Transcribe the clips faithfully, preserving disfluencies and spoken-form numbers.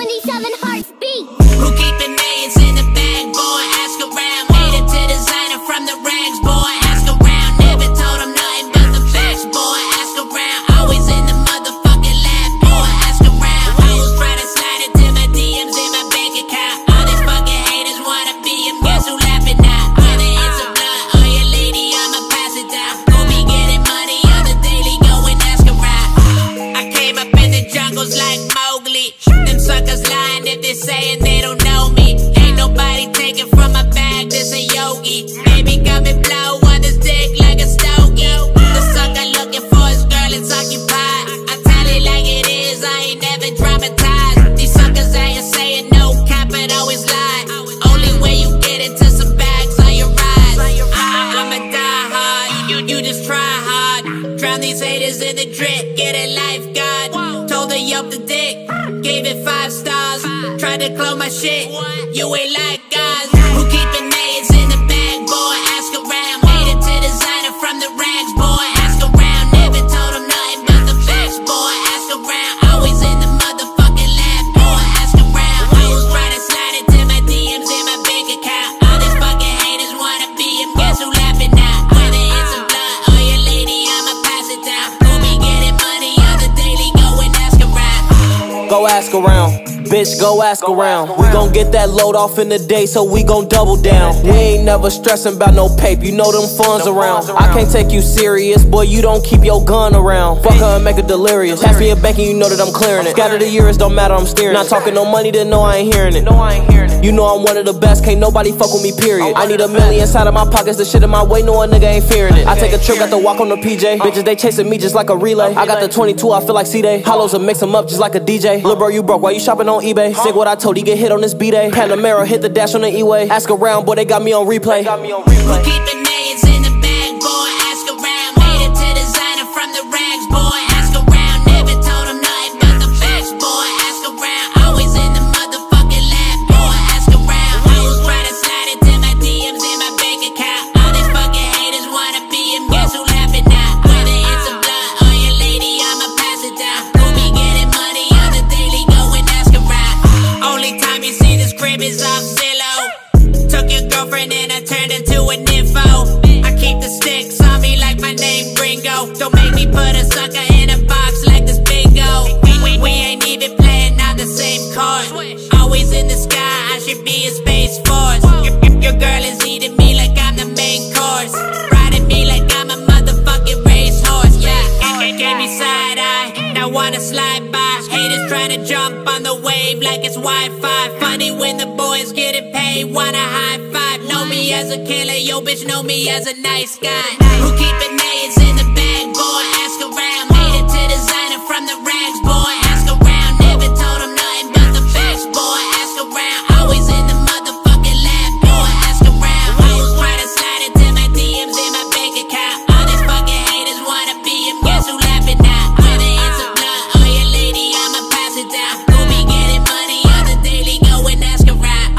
twenty-seven hearts beat. Who keepin' millions in the bag, boy? Ask around. Made it to designer from the rags, boy. Ask around. Never told them nothing but the facts, boy. Ask around. Always in the motherfucking lab, boy. Ask around. Hoes try to slide into my D Ms in my bank account. All these fucking haters wanna be him. Guess who laughing now? Whether it's a blunt or your lady, I'ma pass it down. Who be getting money on the daily? Go and ask around. I came up in the jungles like Mowgli. Them suckers lying if they saying they don't know me. Ain't nobody taking from my bag, this a yogi. Baby got me blow on this dick like a stogie. The sucker looking for his girl, it's occupied. I tell it like it is, I ain't never dramatized. These suckers ain't saying no cap, but always lie. Only way you get into some bags on your ride. I I'ma die hard, you, you just try hard. Drown these haters in the drip, get a lifeguard. Told her yup the dick, gave it five stars. Tried to clone my shit, you ain't like guys. Who keepin' millions in the bag, boy? Ask around. Made it to designer from the rags, boy. Ask around. Never told them nothing but the facts, boy. Ask around. Always in the motherfucking lab, boy. Ask around. Hoes try to slide into my D Ms in my bank account. All these fucking haters wanna be him. Guess who laughing now? Whether it's a blunt or your lady, I'ma pass it down. Who be getting money on the daily? Go and ask around. Go ask around, bitch, go ask around. We gon' get that load off in the day, so we gon' double down. We ain't never stressing about no paper, you know them funds around. I can't take you serious, boy, you don't keep your gun around. Fuck her and make her delirious. Pass me a bank and you know that I'm clearing it. Scatter the years, don't matter, I'm steering. Not talking no money, then no, I ain't hearing it. You know I'm one of the best, can't nobody fuck with me, period. I need a million inside of my pockets, the shit in my way, no a nigga ain't fearing it. I take a trip, got to walk on the P J. Bitches, they chasing me just like a relay. I got the twenty-two, I feel like C-Day. Hollows and mix them up just like a D J. Lil' bro, you broke, why you shopping on eBay? Sick what I told, he get hit on this B-Day. Panamera, hit the dash on the E-way. Ask around, boy, they got me on replay. Who keepin' millions in the bag, boy? Ask around. Made it to designer from the rags, boy. Ask around. Never told them nothing but the facts, boy. Ask around. Always in the motherfucking lab, boy. Ask around. Hoes try to slide into my D Ms in my bank account. All these fucking haters wanna be him. Guess who laughing now? Whether it's a blunt or your lady, I'ma pass it down. Who be getting money on the daily? Go and ask around. Only time you see this crib is off Zillow. Took your girlfriend and I turned her to an info. I keep the sticks on me like my name Ringo. Don't make me put a sucker in a box like this bingo. We, we, we ain't even playing on the same court. Always in the sky, I should be a space force. Your, your, your girl is eating me like I'm the main course. Riding me like I'm a motherfucking racehorse. Yeah, it gave me side eye, now wanna slide by. Haters trying to jump on the wave like it's Wi-Fi. Funny when the boys getting paid, wanna high five. Know me as a killer, yo bitch know me as a nice guy. Who keepin' millions in the bag, boy? Ask around. Made it to designer from the rags, boy. Ask around. Never told them nothing but the facts, boy. Ask around. Always in the motherfucking lab, boy. Ask around. Hoes try to slide into my D Ms in my bank account. All these fucking haters wanna be him. Guess who laughing now? Whether it's a blunt or your lady, I'ma pass it down. Who be getting money on the daily? Go and ask around.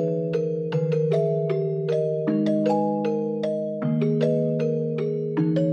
Thank you.